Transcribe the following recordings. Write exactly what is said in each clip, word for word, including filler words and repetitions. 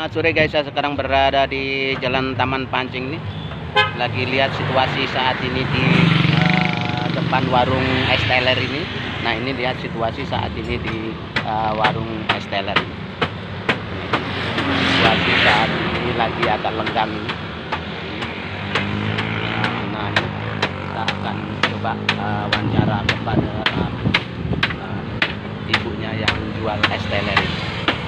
Selamat sore guys, saya sekarang berada di Jalan Taman Pancing nih. Lagi lihat situasi saat ini di uh, depan warung es teler ini. Nah ini lihat situasi saat ini di uh, warung es teler ini. Situasi saat ini lagi agak lenggang ini. Nah, nah ini kita akan coba uh, wawancara kepada uh, uh, ibunya yang jual es teler ini.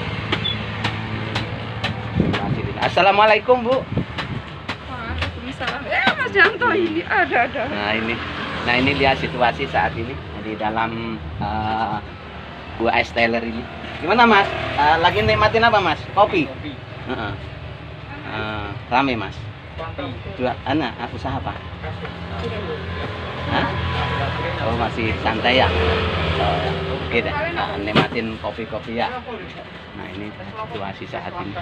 Assalamualaikum Bu. Waalaikumsalam. Eh Mas Janto ini ada ada. Nah ini, nah ini lihat situasi saat ini di dalam uh, buah es teler ini. Gimana Mas? Uh, lagi nikmatin apa Mas? Kopi. Kopi. Uh -uh. Uh, rame Mas. Jual anak usaha apa? Hah? Oh masih santai ya. Oh, oke deh. Nah, nikmatin kopi-kopi ya. Nah ini situasi saat ini.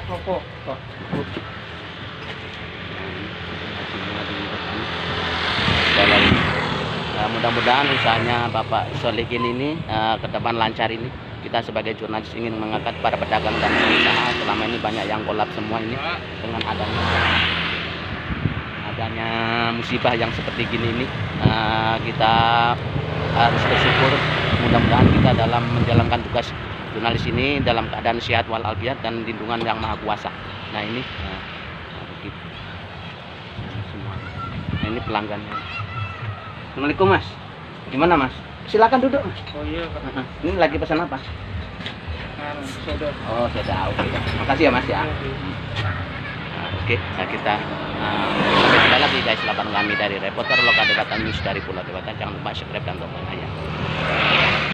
Nah, mudah-mudahan usahanya Bapak Solikin ini uh, ke depan lancar ini. Kita sebagai jurnalis ingin mengangkat para pedagang dan pengusaha. Selama ini banyak yang kolap semua ini dengan adanya adanya musibah yang seperti gini ini. Uh, kita harus bersyukur. Mudah-mudahan kita dalam menjalankan tugas jurnalis ini dalam keadaan sehat walafiat dan lindungan yang maha kuasa. Nah ini nah, begitu. Nah, semua. Nah ini pelanggannya. Assalamualaikum Mas. Gimana Mas? Silakan duduk Mas. Oh iya Pak. Uh -huh. Ini lagi pesan apa? Anu, soda. Oh soda. Oke. Okay. Makasih ya Mas ya. Nah, Oke. Okay. Nah kita uh, sampai jumpa lagi guys. Laporan kami dari reporter lokal Dewata News dari Pulau Dewata. Jangan lupa subscribe dan tonton aja.